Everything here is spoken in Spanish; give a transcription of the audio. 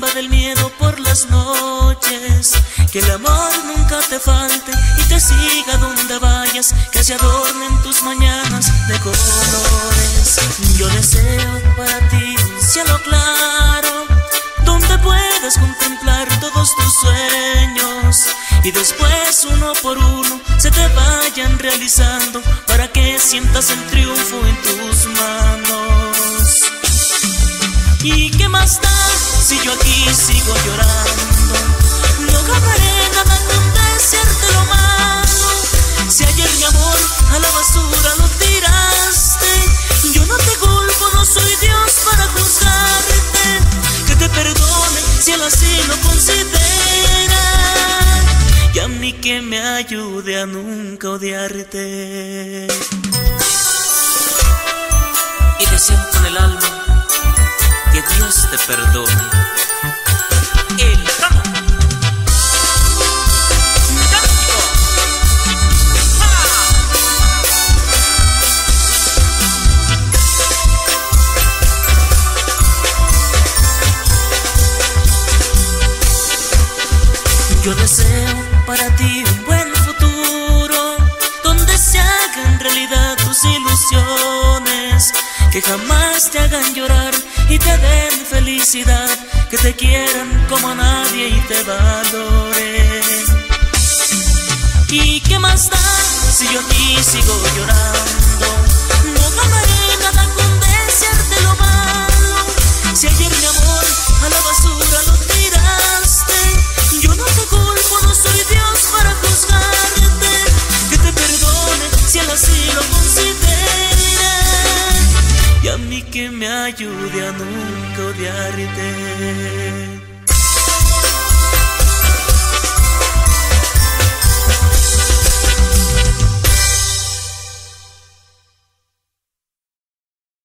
del miedo por las noches. Que el amor nunca te falte y te siga donde vayas, que se adornen tus mañanas de colores. Yo deseo para ti un cielo claro, donde puedas contemplar todos tus sueños, y después uno por uno se te vayan realizando, para que sientas el triunfo en tus manos. ¿Y qué más da si yo aquí sigo llorando? No ganaré nada con desearte lo malo. Si ayer mi amor a la basura lo tiraste, yo no te culpo, no soy Dios para juzgarte. Que te perdone si él así lo considera, y a mí que me ayude a nunca odiarte. Y deseo con el alma que Dios te perdone. El ramo. Yo deseo para ti un buen futuro, donde se hagan realidad tus ilusiones, que jamás te hagan llorar y te den felicidad, que te quieran como a nadie y te valoren. ¿Y qué más da si yo aquí sigo llorando? No ganaré nada con desearte lo malo. Si ayer mi amor a la basura lo tiraste, yo no te culpo, no soy Dios para juzgarte. Que te perdone si él así lo considera, y a mí que me ayude a nunca odiarte.